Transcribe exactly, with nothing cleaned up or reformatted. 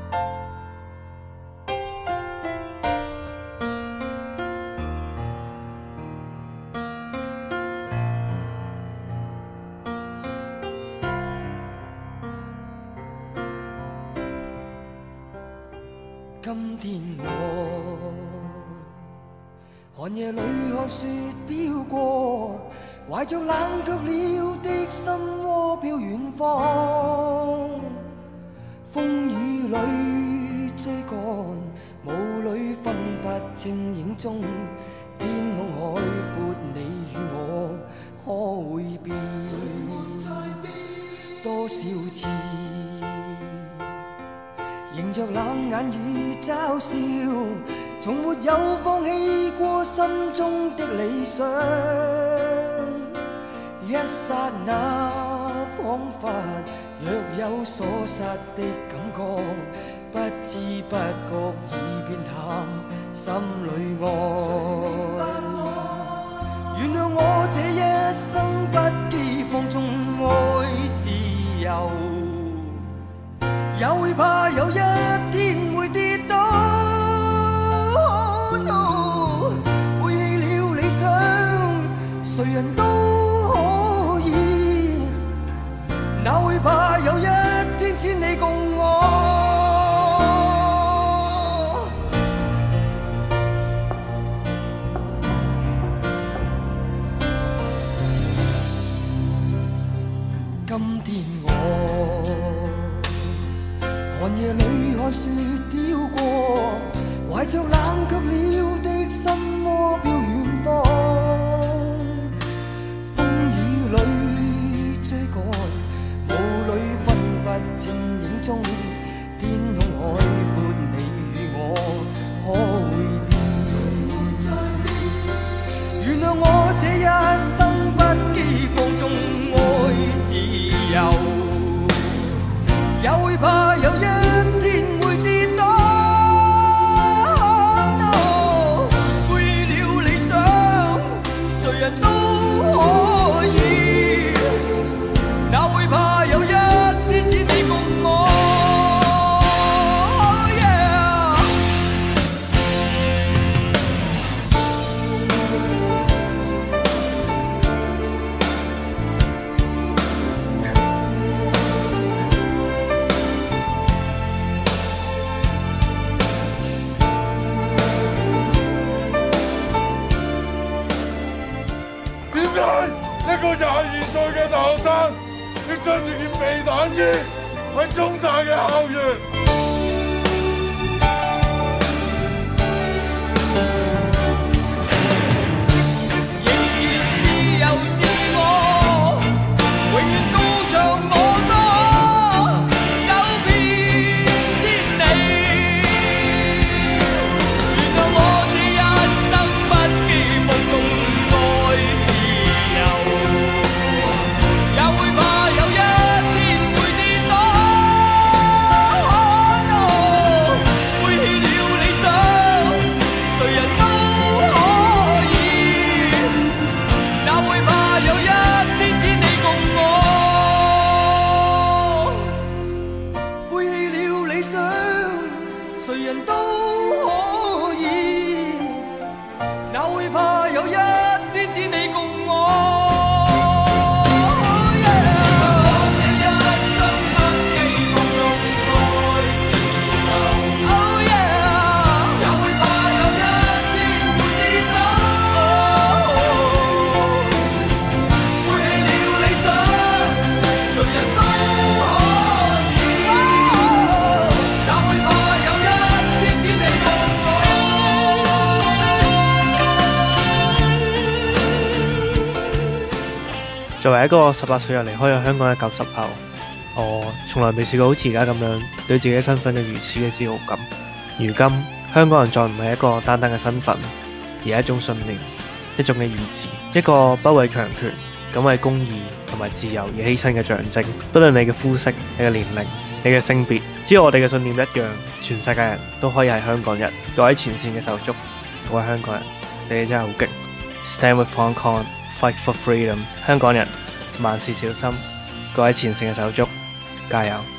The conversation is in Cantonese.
今天我寒夜里看雪飘过，怀着冷却了的心窝飘远方。风雨里追赶，雾里分不清影踪。天空海阔，你与我可会变？多少次？迎着冷眼與嘲笑，從沒有放棄過心中的理想。一剎那彷彿若有所失的感覺，不知不覺已變淡，心裏愛。原諒我這一生不羈放縱愛自由。也會怕有一天會跌倒， oh no， 背棄了理想，誰人都可以。哪會怕有一天只你共我？今天我寒夜里看雪飄過，懷着冷卻了的心窩飄遠方。風雨裏追趕，霧裏分不清影蹤。天空海闊，你與我可會變？原諒我這一生不羈放縱愛自由。也會怕有一天會跌倒， oh no， 背棄了理想，誰人都可以。哪會怕有一天只你共我？ Oh yeah。 一個廿二歲嘅大學生要着住件避彈衣喺中大嘅校園。 作為一個十八歲又離開咗香港嘅九十後，我從來未試過好似而家咁樣對自己身份有如此嘅自豪感。如今香港人再唔係一個單單嘅身份，而係一種信念，一種嘅意志，一個不畏強權、敢為公義同埋自由而犧牲嘅象徵。不論你嘅膚色、你嘅年齡、你嘅性別，只要我哋嘅信念一樣，全世界人都可以係香港人。各位前線嘅手足，各位香港人，你哋真係好勁 ！Stand with Hong Kong, fight for freedom。香港人，萬事小心。各位前線嘅手足，加油！